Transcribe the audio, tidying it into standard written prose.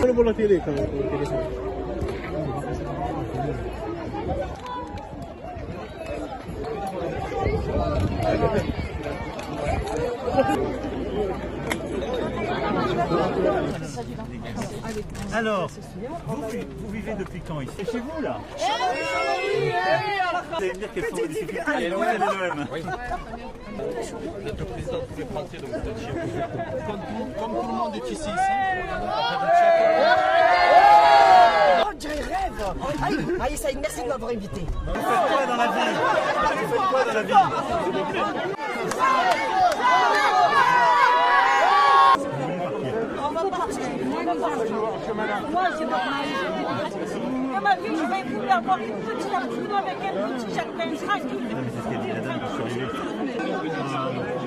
pour la télé quand même. Alors, vous vivez depuis quand ici? C'est chez vous là? Vous allez me dire quelles sont les difficultés. Elle est loin de l'OM. Oui. Vous êtes le président de tous les Français, donc vous êtes chez vous. Comme tout le monde est ici. Oh, je rêve! Allez, ça y est, merci de m'avoir invité. Vous faites quoi dans la vie? Vous faites quoi dans la vie? On va partir. Moi, j'ai pas dans ma vie, je vais vouloir avoir une petite appartement avec un petit jardin tranquille. C'est ce qu'elle dit la dame quand je suis arrivé.